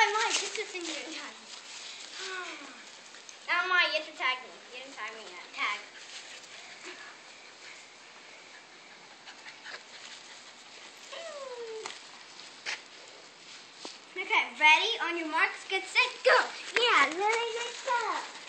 Maya, get this thing here and tag me. Now, Maya, you have to tag me. You didn't tag me yet. Tag. Okay, ready? On your marks, get set, go! Yeah, Lily, let's go!